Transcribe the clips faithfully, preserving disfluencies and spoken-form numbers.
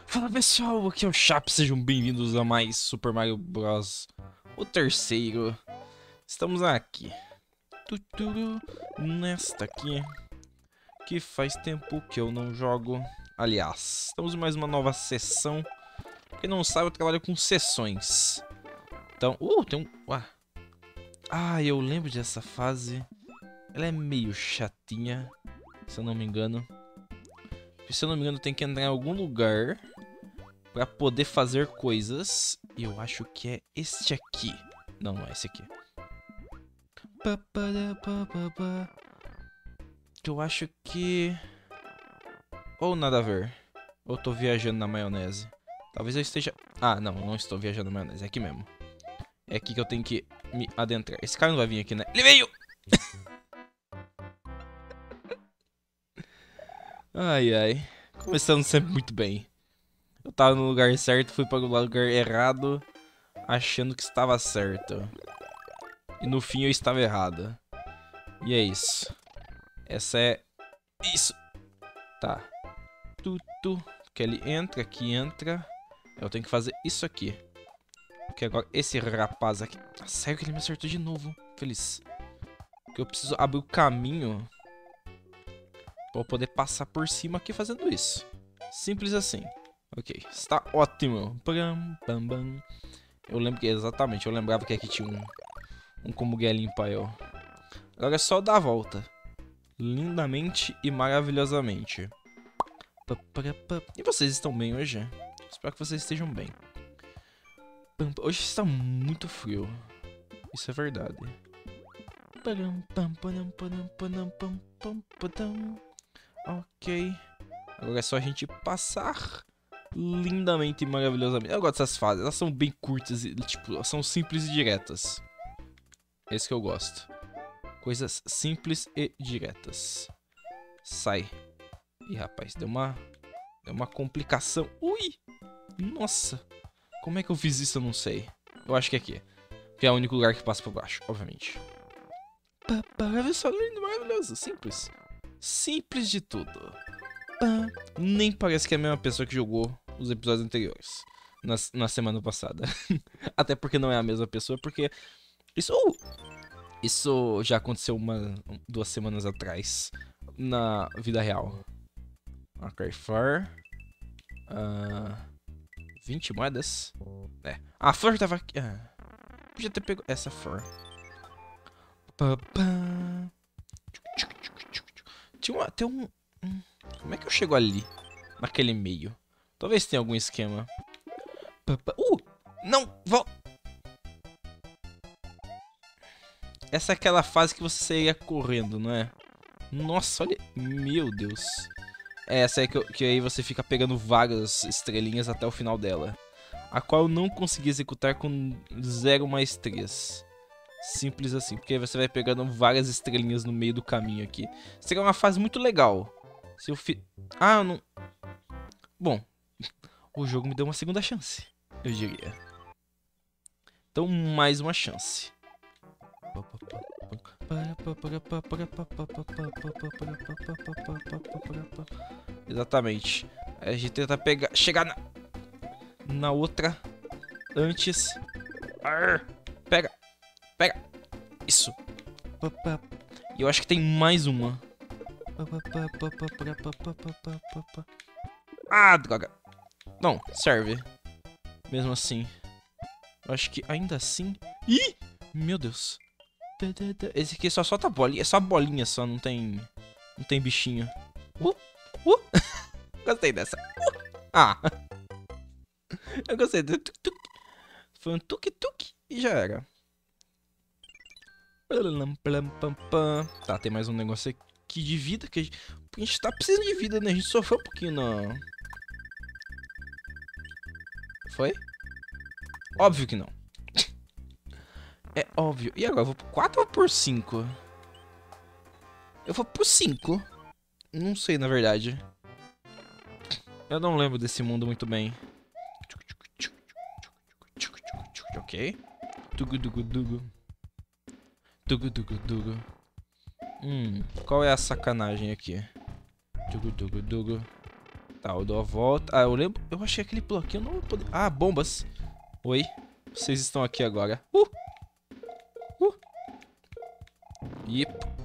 Fala pessoal, aqui é o Chap, sejam bem-vindos a mais Super Mario Bros. O terceiro. Estamos aqui. Tuturu, nesta aqui. Que faz tempo que eu não jogo. Aliás, estamos em mais uma nova sessão. Quem não sabe, eu trabalho com sessões. Então, uh, tem um... Ué. Ah, eu lembro dessa fase. Ela é meio chatinha, se eu não me engano. Se eu não me engano, tem que entrar em algum lugar pra poder fazer coisas. E eu acho que é este aqui. Não, não é esse aqui. Eu acho que... Ou nada a ver. Ou tô viajando na maionese. Talvez eu esteja... Ah, não, não estou viajando na maionese. É aqui mesmo. É aqui que eu tenho que me adentrar. Esse cara não vai vir aqui, né? Ele veio! Ai, ai. Começando sempre muito bem. Eu tava no lugar certo, fui para o lugar errado, achando que estava certo. E no fim eu estava errado. E é isso. Essa é... Isso! Tá. Tudo. Que ele entra, aqui entra. Eu tenho que fazer isso aqui. Porque agora esse rapaz aqui... Ah, sério que ele me acertou de novo. Feliz. Porque eu preciso abrir o caminho pra eu poder passar por cima aqui fazendo isso. Simples assim. Ok, está ótimo. Eu lembro que exatamente, eu lembrava que aqui tinha um, um como limpar eu. Agora é só dar a volta. Lindamente e maravilhosamente. E vocês estão bem hoje? Espero que vocês estejam bem. Hoje está muito frio. Isso é verdade. Ok. Agora é só a gente passar lindamente e maravilhosamente. Eu gosto dessas fases. Elas são bem curtas e, tipo, elas são simples e diretas. Esse que eu gosto. Coisas simples e diretas. Sai. Ih, rapaz, deu uma... Deu uma complicação. Ui! Nossa! Como é que eu fiz isso? Eu não sei. Eu acho que é aqui. Que é o único lugar que passa por baixo, obviamente. Olha só, lindo, maravilhoso. Simples. Simples de tudo. Nem parece que é a mesma pessoa que jogou os episódios anteriores. Na, na semana passada. Até porque não é a mesma pessoa, porque... Isso... Uh, isso já aconteceu uma... Duas semanas atrás. Na vida real. Ok, Flor. Uh, vinte moedas. É. Ah, a Flor tava aqui. Ah, podia ter pego essa Flor. Tinha uma... Tem um... um... Como é que eu chego ali? Naquele meio. Talvez tenha algum esquema. Uh! Não! Volta! Essa é aquela fase que você ia correndo, não é? Nossa, olha... Meu Deus. É essa aí que, eu, que aí você fica pegando várias estrelinhas até o final dela. A qual eu não consegui executar com zero maestrias. Simples assim, porque você vai pegando várias estrelinhas no meio do caminho aqui. Seria uma fase muito legal. Se eu fi... Ah, eu não... Bom, o jogo me deu uma segunda chance, eu diria. Então, mais uma chance. Exatamente. A gente tenta pegar... Chegar na... Na outra... Antes... Arr, pega! Pega! Isso! E eu acho que tem mais uma. Ah, droga! Não, serve. Mesmo assim. Eu acho que ainda assim... Ih! Meu Deus. Esse aqui só solta bolinha. É só bolinha só, não tem... Não tem bichinho. Uh! Uh! Gostei dessa. Uh! Ah! Eu gostei. Foi um tuk-tuk e já era. Tá, tem mais um negócio aqui de vida que a gente, a gente tá precisando de vida, né? A gente sofreu um pouquinho não. Foi? Óbvio que não. É óbvio. E agora? Eu vou por quatro ou por cinco? Eu vou por cinco. Não sei, na verdade. Eu não lembro desse mundo muito bem. Ok. Dugu, dugu, dugu. Dugu, dugu, dugu. Hum, qual é a sacanagem aqui? Dugu, dugu, dugu. Tá, eu dou a volta. Ah, eu lembro. Eu achei aquele bloquinho. Eu não vou poder. Ah, bombas. Oi. Vocês estão aqui agora. Uh! Uh! E.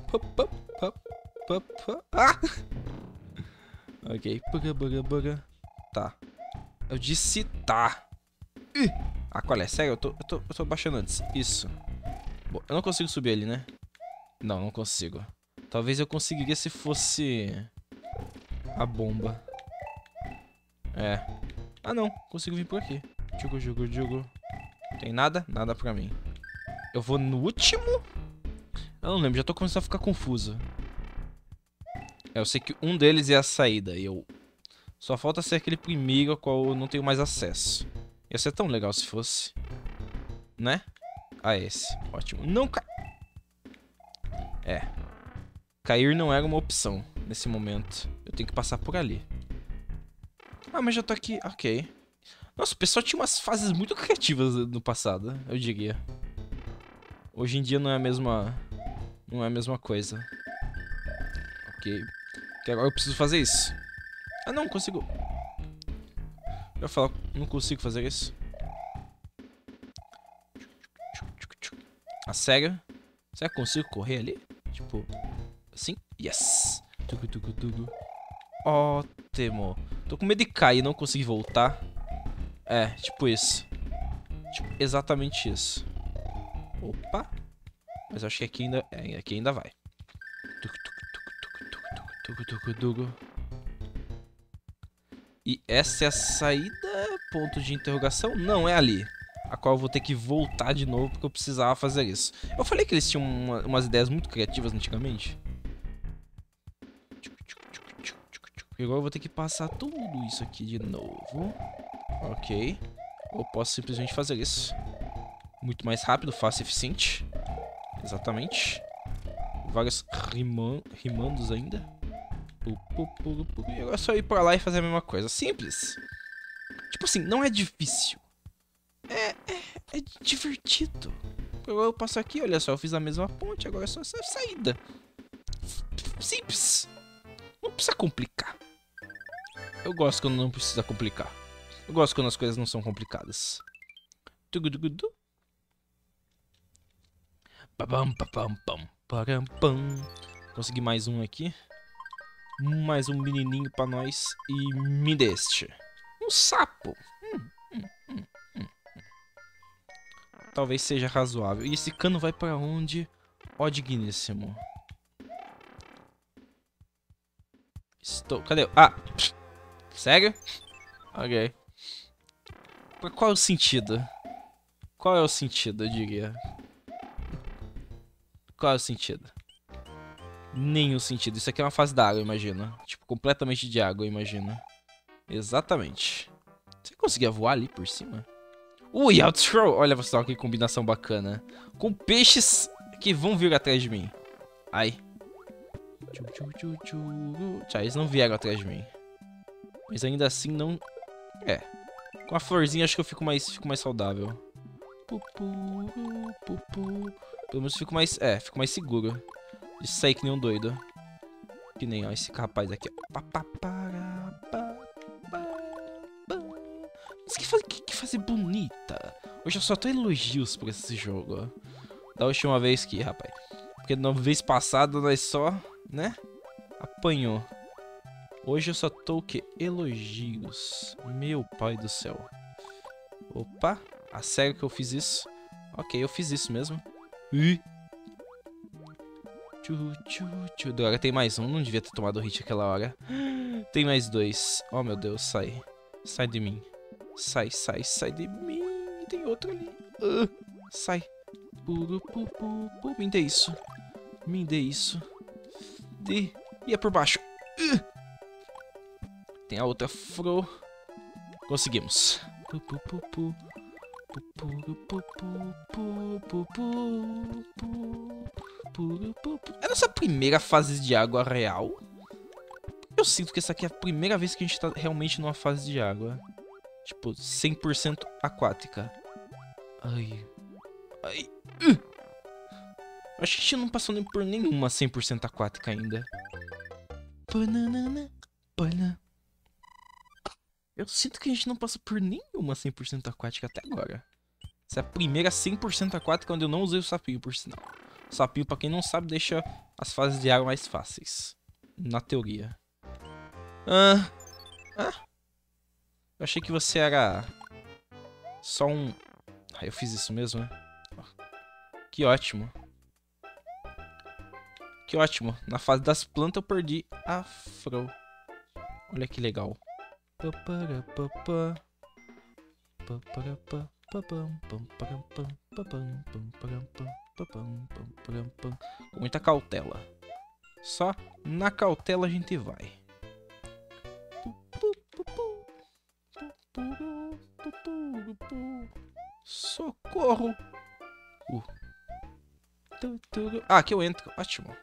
Ah! Ok. Buga, buga, buga. Tá. Eu disse tá. Ih! Ah, qual é? Sério, eu tô, eu tô, eu tô baixando antes. Isso. Bom, eu não consigo subir ali, né? Não, não consigo. Talvez eu conseguiria se fosse a bomba. É. Ah, não. Consigo vir por aqui. Jugo, jugo, jugo. Tem nada? Nada pra mim. Eu vou no último? Eu não lembro. Já tô começando a ficar confuso. É, eu sei que um deles é a saída. E eu... Só falta ser aquele primeiro ao qual eu não tenho mais acesso. Ia ser tão legal se fosse. Né? Ah, esse. Ótimo. Não cai... É. Cair não era uma opção nesse momento. Eu tenho que passar por ali. Ah, mas já tô aqui. Ok. Nossa, o pessoal tinha umas fases muito criativas no passado, eu diria. Hoje em dia não é a mesma... Não é a mesma coisa. Ok. Porque agora eu preciso fazer isso. Ah, não, consigo. Eu ia falar, não consigo fazer isso. Ah, sério? Será que eu consigo correr ali? Tipo, assim? Yes! Tugu, tugu, tugu. Ótimo. Tô com medo de cair e não conseguir voltar. É, tipo isso. Tipo, exatamente isso. Opa. Mas acho que aqui ainda, é, aqui ainda vai. Tugu, tugu, tugu, tugu, tugu, tugu, tugu, tugu. E essa é a saída? Ponto de interrogação? Não, é ali. A qual eu vou ter que voltar de novo porque eu precisava fazer isso. Eu falei que eles tinham uma, umas ideias muito criativas antigamente. E agora eu vou ter que passar tudo isso aqui de novo. Ok. Ou posso simplesmente fazer isso. Muito mais rápido, fácil e eficiente. Exatamente. Vários riman rimandos ainda. E agora é só ir pra lá e fazer a mesma coisa. Simples. Tipo assim, não é difícil. É, é, é divertido. Agora eu passo aqui, olha só, eu fiz a mesma ponte, agora é só essa saída. Simples. Não precisa complicar. Eu gosto quando não precisa complicar. Eu gosto quando as coisas não são complicadas. Tugudugudu. Babam, babam, pam, param, pam. Consegui mais um aqui. Mais um menininho pra nós. E me deste. Um sapo. Hum, hum, hum, hum. Talvez seja razoável. E esse cano vai pra onde? Ó, digníssimo. Estou... Cadê? Ah! Sério? Ok. Qual é o sentido? Qual é o sentido, eu diria? Qual é o sentido? Nenhum sentido. Isso aqui é uma fase da água, imagina. Tipo, completamente de água, imagina. Exatamente. Você conseguia voar ali por cima? Ui, outscroll! Olha só que combinação bacana. Com peixes que vão vir atrás de mim. Ai. Tchau, eles não vieram atrás de mim. Mas ainda assim não... É. Com a florzinha acho que eu fico mais, fico mais saudável. Pelo menos fico mais... É, fico mais seguro. De sair que nem um doido. Que nem, ó, esse rapaz aqui, ó. Mas que fase, que, que fase bonita. Hoje eu só tô elogios por esse jogo. Da última vez que, rapaz. Porque na vez passada nós só, né? Apanhou. Hoje eu só tô o quê? Elogios. Meu pai do céu. Opa. A sério que eu fiz isso? Ok, eu fiz isso mesmo. Ih. Tchu, tchu, tchu. Droga, tem mais um. Não devia ter tomado hit aquela hora. Tem mais dois. Oh, meu Deus, sai. Sai de mim. Sai, sai, sai de mim. Tem outro ali. Uh, sai. Puru, pu, pu, pu. Me dê isso. Me dê isso. Dê. E é por baixo. Uh. Tem a outra fro. Conseguimos. Pu, pu, pu, pu. Pu, pu, pu, pu, pu, pu. É a nossa primeira fase de água real. Eu sinto que essa aqui é a primeira vez que a gente tá realmente numa fase de água. Tipo, cem por cento aquática. Ai. Ai. Uh. Acho que a gente não passou nem por nenhuma cem por cento aquática ainda. Banana. Banana. Eu sinto que a gente não passa por nenhuma cem por cento aquática até agora. Essa é a primeira cem por cento aquática onde eu não usei o sapinho, por sinal. O sapinho, pra quem não sabe, deixa as fases de água mais fáceis. Na teoria. Ah, ah. Eu achei que você era só um... Ah, eu fiz isso mesmo, né? Que ótimo. Que ótimo. Na fase das plantas eu perdi a Fro. Olha que legal. Com muita cautela. Só na cautela a gente vai. Socorro! Uh. Ah, aqui eu entro. Ótimo.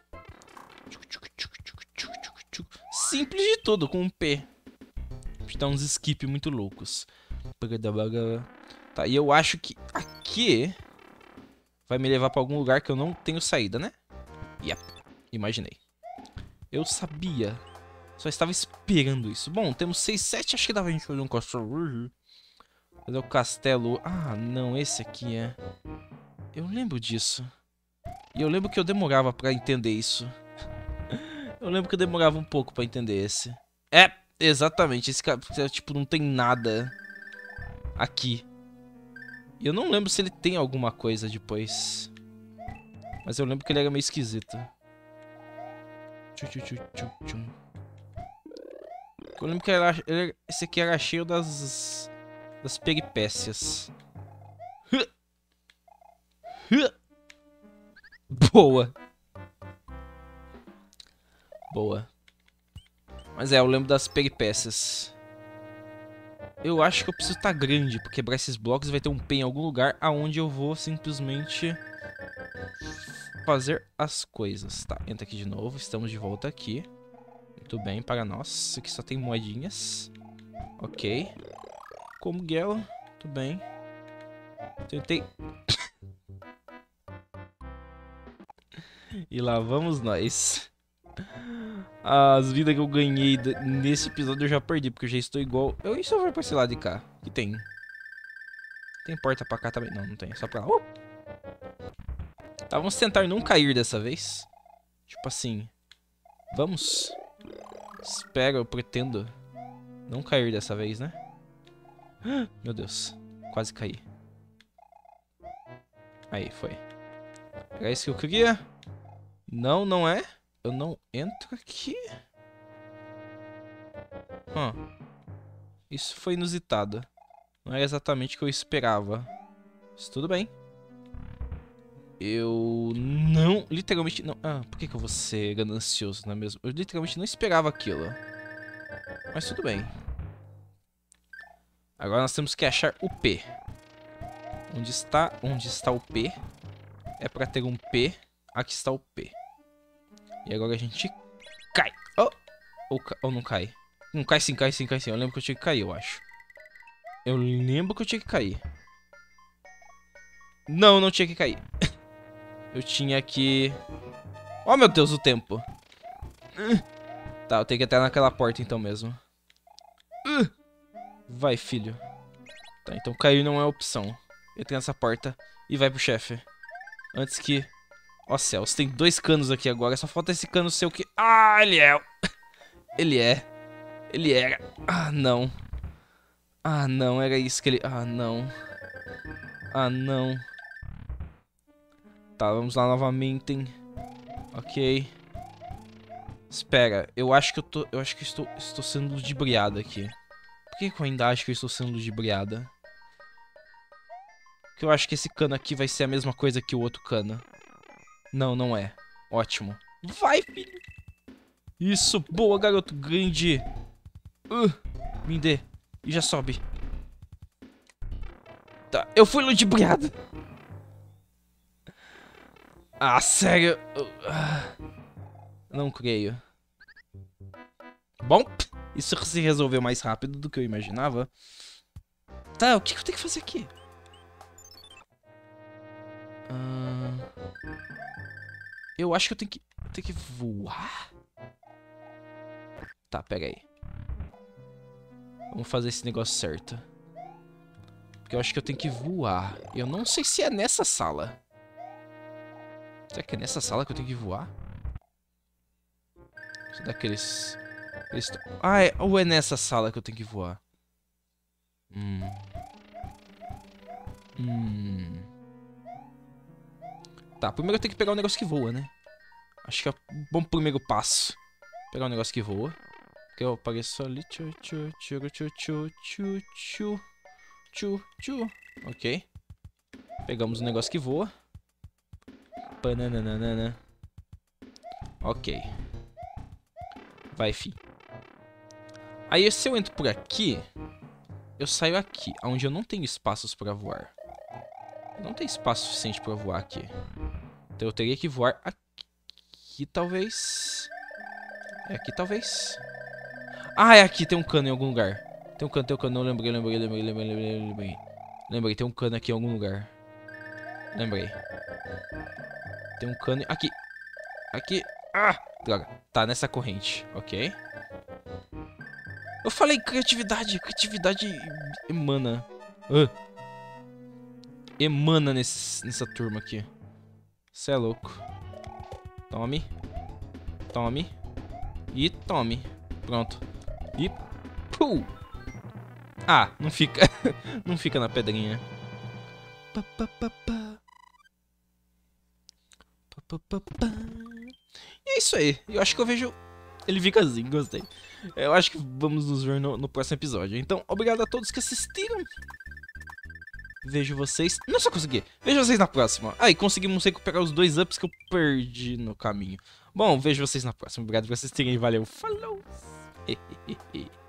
Simples de tudo, com um P. Dá uns skip muito loucos. Tá, e eu acho que aqui vai me levar pra algum lugar que eu não tenho saída, né? Yep, imaginei. Eu sabia. Só estava esperando isso. Bom, temos seis, sete. Acho que dá pra gente fazer um castelo. Fazer o castelo. Ah, não, esse aqui é... Eu lembro disso. E eu lembro que eu demorava pra entender isso. Eu lembro que eu demorava um pouco pra entender esse. É, exatamente. Esse cara, tipo, não tem nada aqui. E eu não lembro se ele tem alguma coisa depois. Mas eu lembro que ele era meio esquisito. Eu lembro que era, ele, esse aqui era cheio das... das peripécias. Boa. Boa. Mas é, eu lembro das peripécias. Eu acho que eu preciso estar grande pra quebrar esses blocos e vai ter um P em algum lugar aonde eu vou simplesmente fazer as coisas. Tá, entra aqui de novo. Estamos de volta aqui. Muito bem, para nós. Isso aqui só tem moedinhas. Ok. Como Gela. Muito bem. Tentei... E lá vamos nós. As vidas que eu ganhei nesse episódio eu já perdi, porque eu já estou igual... Eu e se eu for pra esse lado de cá? Que tem? Tem porta pra cá também? Não, não tem. É só pra lá. Uh! Tá, vamos tentar não cair dessa vez. Tipo assim... Vamos. Espero, eu pretendo não cair dessa vez, né? Meu Deus. Quase caí. Aí, foi. Era isso que eu queria? Não, não é. Eu não entro aqui. Hum. Isso foi inusitado. Não é exatamente o que eu esperava. Mas tudo bem. Eu não... Literalmente não... Ah, por que, que eu vou ser ganancioso, não é mesmo? Eu literalmente não esperava aquilo. Mas tudo bem. Agora nós temos que achar o P. Onde está? Onde está o P? É pra ter um P. Aqui está o P. E agora a gente cai. Oh! Ou, ou não cai? Não, cai sim, cai sim, cai sim. Eu lembro que eu tinha que cair, eu acho. Eu lembro que eu tinha que cair. Não, não tinha que cair. Eu tinha que... Oh, meu Deus, o tempo. Tá, eu tenho que ir até naquela porta então mesmo. Vai, filho. Tá, então cair não é opção. Entra nessa porta e vai pro chefe. Antes que... Ó céus, tem dois canos aqui agora. Só falta esse cano ser o que... Ah, ele é... Ele é... Ele era... Ah, não. Ah, não, era isso que ele... Ah, não. Ah, não. Tá, vamos lá novamente. Ok. Espera, eu acho que eu tô... Eu acho que eu estou, estou sendo ludibriada aqui. Por que, que eu ainda acho que eu estou sendo ludibriada? Porque eu acho que esse cano aqui vai ser a mesma coisa que o outro cano. Não, não é. Ótimo. Vai, filho. Isso, boa, garoto. Grande. Uh, me dê. E já sobe. Tá, eu fui ludibriado. Ah, sério? Não creio. Bom, isso se resolveu mais rápido do que eu imaginava. Tá, o que eu tenho que fazer aqui? Uh, eu acho que eu tenho que... Eu tenho que voar? Tá, pega aí. Vamos fazer esse negócio certo. Porque eu acho que eu tenho que voar. Eu não sei se é nessa sala. Será que é nessa sala que eu tenho que voar? Será que eles... eles... Ah, é... ou é nessa sala que eu tenho que voar? Hum... Hum... Tá, primeiro eu tenho que pegar um negócio que voa, né? Acho que é um bom primeiro passo. Pegar um negócio que voa. Porque eu apareço ali. Tchu, tchu, tchu, tchu, tchu, tchu, tchu, tchu, tchu. Ok. Pegamos um negócio que voa. Pananana. Ok. Vai, fi. Aí se eu entro por aqui, eu saio aqui, onde eu não tenho espaços pra voar. Não tem espaço suficiente pra voar aqui. Então eu teria que voar aqui, talvez. É aqui, talvez. Ah, é aqui. Tem um cano em algum lugar. Tem um cano, tem um cano. Não lembrei, lembrei, lembrei, lembrei, lembrei, lembrei. Lembrei, tem um cano aqui em algum lugar. Lembrei. Tem um cano aqui. Aqui. Ah, droga. Tá nessa corrente. Ok. Eu falei criatividade. Criatividade emana. Uh. Emana nesse, nessa turma aqui. Cê é louco. Tome. Tome. E tome. Pronto. E... Puh. Ah, não fica. Não fica na pedrinha. Pa, pa, pa, pa. Pa, pa, pa, pa. E é isso aí. Eu acho que eu vejo... Ele fica assim, gostei. Eu acho que vamos nos ver no, no próximo episódio. Então, obrigado a todos que assistiram. Vejo vocês... Nossa, consegui. Vejo vocês na próxima. Aí, conseguimos recuperar os dois ups que eu perdi no caminho. Bom, vejo vocês na próxima. Obrigado por assistirem. Valeu. Falou.